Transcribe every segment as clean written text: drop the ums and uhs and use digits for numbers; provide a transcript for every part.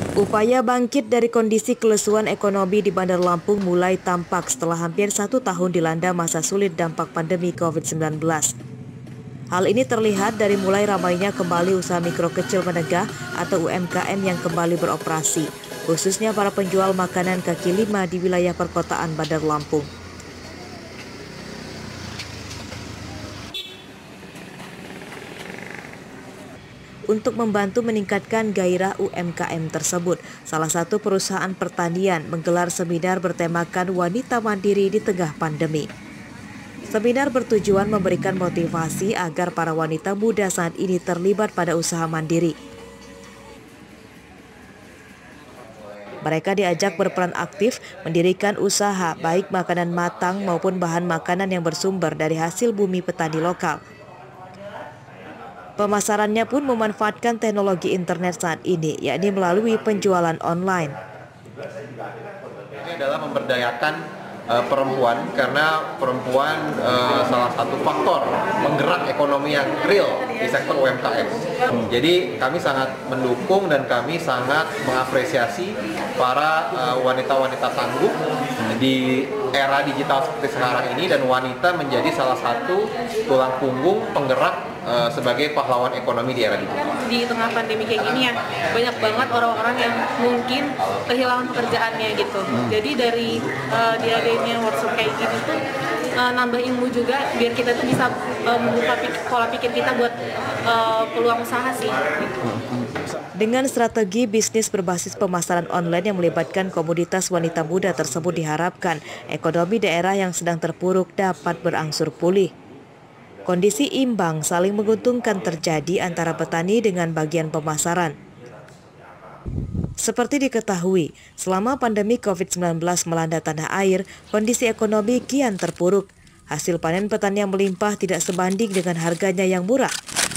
Upaya bangkit dari kondisi kelesuan ekonomi di Bandar Lampung mulai tampak setelah hampir 1 tahun dilanda masa sulit dampak pandemi COVID-19. Hal ini terlihat dari mulai ramainya kembali usaha mikro kecil menengah atau UMKM yang kembali beroperasi, khususnya para penjual makanan kaki lima di wilayah perkotaan Bandar Lampung. Untuk membantu meningkatkan gairah UMKM tersebut, salah satu perusahaan pertanian menggelar seminar bertemakan wanita mandiri di tengah pandemi. Seminar bertujuan memberikan motivasi agar para wanita muda saat ini terlibat pada usaha mandiri. Mereka diajak berperan aktif mendirikan usaha baik makanan matang maupun bahan makanan yang bersumber dari hasil bumi petani lokal. Pemasarannya pun memanfaatkan teknologi internet saat ini, yakni melalui penjualan online. Ini adalah memberdayakan perempuan, karena perempuan salah satu faktor penggerak ekonomi yang real di sektor UMKM. Jadi kami sangat mendukung dan kami sangat mengapresiasi para wanita-wanita tangguh di era digital seperti sekarang ini, dan wanita menjadi salah satu tulang punggung penggerak sebagai pahlawan ekonomi di era digital. Di tengah pandemi kayak gini ya, banyak banget orang-orang yang mungkin kehilangan pekerjaannya gitu. Jadi dari diadainnya workshop kayak gini tuh nambah ilmu juga, biar kita tuh bisa membuka pola pikir kita buat peluang usaha sih. Dengan strategi bisnis berbasis pemasaran online yang melibatkan komunitas wanita muda tersebut, diharapkan ekonomi daerah yang sedang terpuruk dapat berangsur pulih. Kondisi imbang saling menguntungkan terjadi antara petani dengan bagian pemasaran. Seperti diketahui, selama pandemi COVID-19 melanda tanah air, kondisi ekonomi kian terpuruk. Hasil panen petani yang melimpah tidak sebanding dengan harganya yang murah.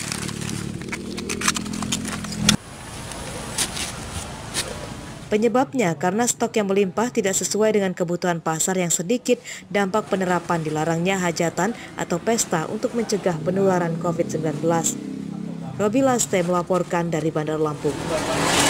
Penyebabnya karena stok yang melimpah tidak sesuai dengan kebutuhan pasar yang sedikit, dampak penerapan dilarangnya hajatan atau pesta untuk mencegah penularan COVID-19. Robi Laste melaporkan dari Bandar Lampung.